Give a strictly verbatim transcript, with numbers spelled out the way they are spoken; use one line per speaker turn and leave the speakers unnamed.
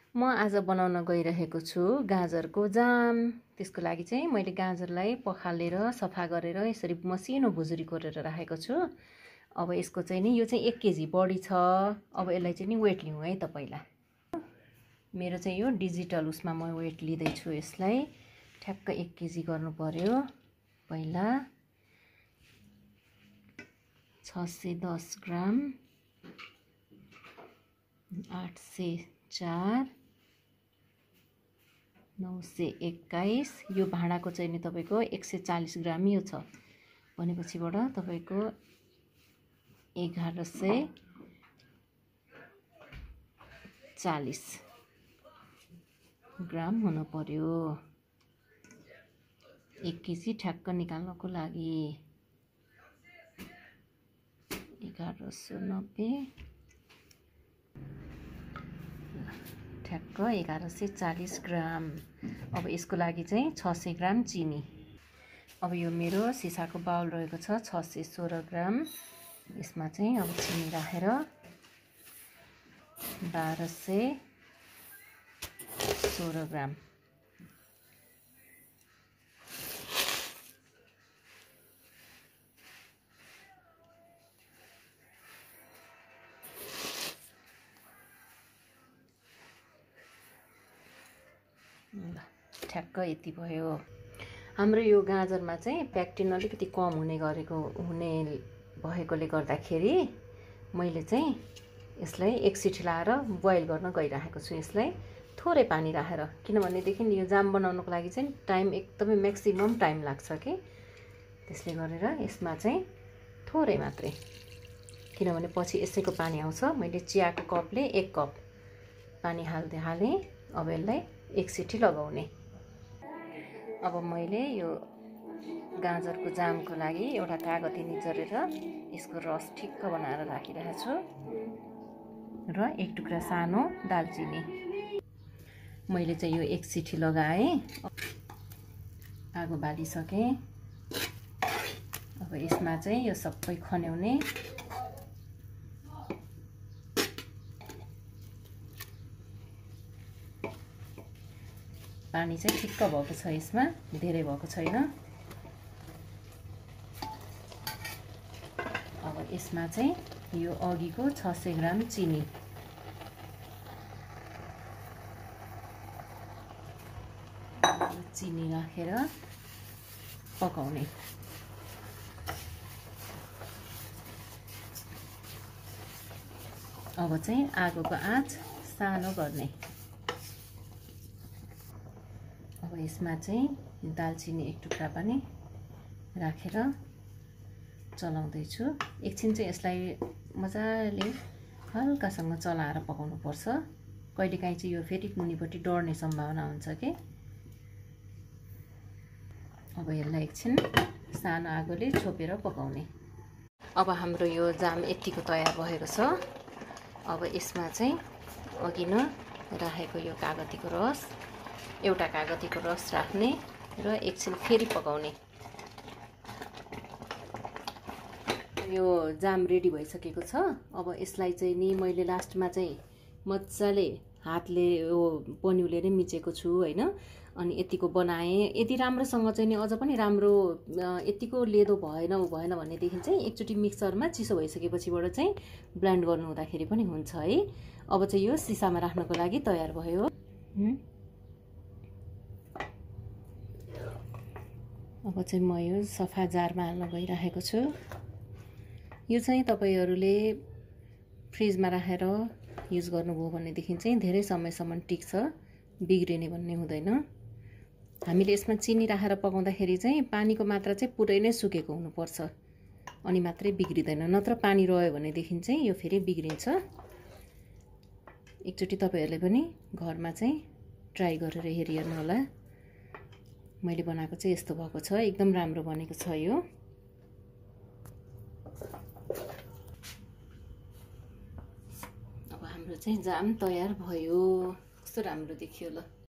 म आज बनाउन गइरहेको छु गाजरको जाम। त्यसको लागि चाहिँ मैले गाजरलाई पखालेर सफा गरेर यसरी मसिनो भुजुरी गरेर राखेको छु। अब यसको चाहिँ नि यो चाहिँ एक केजी बढी छ। अब यसलाई चाहिँ नि वेट लिउँ है त पहिला। मेरो चाहिँ यो डिजिटल उसमा म वेट लिँदैछु। यसलाई ठ्याक्क एक केजी गर्नु पर्यो। पहिला छ सय दस ग्राम, आठ सय चार, नौ सय एक्काइस। यो भाँडाको चाहिँ नि तपाईँको एक सय चालिस ग्राम यो छ भनेपछिबाट तपाईँको एघार सय चालिस ग्राम हुनु पर्यो एक केजी ठ्याक्क निकाल्नको लागि। एघार सय नब्बे ठ्याक्क एघार सय चालिस ग्राम। अब यसको लागि चाहिँ छ सय ग्राम चिनी। अब यो मेरो सिसाको बाउल रहेको छ छ सय सोह्र ग्राम। यसमा चाहिँ अब चिनी राखेर बाह्र सय सोह्र ग्राम। ठ्याक्क यति भयो। हाम्रो यो गाजरमा चाहिँ प्याक्टिन अलिकति कम हुने गरेको हुने भएकोले गर्दाखेरि मैले चाहिँ यसलाई एक सिटी लाएर बोइल गर्न गइरहेको छु। यसलाई थोरै पानी राखेर, किनभनेदेखि यो जाम बनाउनको लागि चाहिँ टाइम एकदमै म्याक्सिमम टाइम लाग्छ कि। त्यसले गरेर यसमा चाहिँ थोरै मात्रै, किनभने पछि यसैको पानी आउँछ। मैले चियाको कपले एक कप पानी हाल्दै हालेँ। अब यसलाई एक सिटी लगाउने। अब मैले यो गाजरको जामको लागि एउटा कागती निचोरेर यसको रस ठिक्क बनाएर राखिरहेको छु र एक टुक्रा सानो दालचिनी। मैले चाहिँ यो एक सिटी लगाएँ। आगो बालिसकेँ। अब यसमा चाहिँ यो सबै खन्याउने। पानी चाहिँ ठिक्क भएको छ, यसमा धेरै भएको छैन। अब यसमा चाहिँ यो अघिको छ सय ग्राम चिनी, चिनी राखेर पकाउने। अब चाहिँ आगोको आँच सानो गर्ने। अब यसमा चाहिँ दालचिनी एक टुक्रा पनि राखेर चलाउँदैछु। एकछिन चाहिँ यसलाई मजाले हल्कासँग चलाएर पकाउनु पर्छ। कहिलेकाहीँ चाहिँ यो फेरि मुनिपट्टि डढ्ने सम्भावना हुन्छ कि। अब यसलाई एकछिन सानो आगोले छोपेर पकाउने। अब हाम्रो यो जाम यतिको तयार भएको छ। अब यसमा चाहिँ अघि नै राखेको यो कागतीको रस, एउटा कागतीको रस राख्ने र एकछिन फेरि पकाउने। यो जाम रेडी भइसकेको छ। अब यसलाई चाहिँ नि मैले लास्टमा चाहिँ मजाले हातले यो पन्युले नै मिचेको छु हैन। अनि यतिको बनाएँ। यदि राम्रोसँग चाहिँ नि अझ पनि राम्रो यतिको लेदो भएन उ भएन भनेदेखि चाहिँ एकचोटि मिक्सरमा चिसो भइसकेपछिबाट चाहिँ ब्लेन्ड गर्नु हुँदाखेरि पनि हुन्छ है। अब चाहिँ यो सिसामा राख्नको लागि तयार भयो। अब चाहिँ म यो सफा जारमा हाल्न गइरहेको छु। यो चाहिँ तपाईहरूले फ्रिजमा राखेर युज गर्नुभयो भनेदेखि चाहिँ धेरै समयसम्म टिक्छ, बिग्रिने भन्ने हुँदैन। हामीले यसमा चिनी राखेर पकाउँदाखेरि चाहिँ पानीको मात्रा चाहिँ पुरै नै सुकेको हुनुपर्छ, अनि मात्रै बिग्रिँदैन। नत्र पानी रह्यो भनेदेखि चाहिँ यो फेरि बिग्रिन्छ। एकचोटि तपाईहरूले पनि घरमा चाहिँ ट्राई गरेर हेरिहेर्नु होला। मैले बनाएको चाहिँ यस्तो भएको छ, एकदम राम्रो बनेको छ यो। अब हाम्रो चाहिँ जाम तयार भयो। कस्तो राम्रो देखियो ल।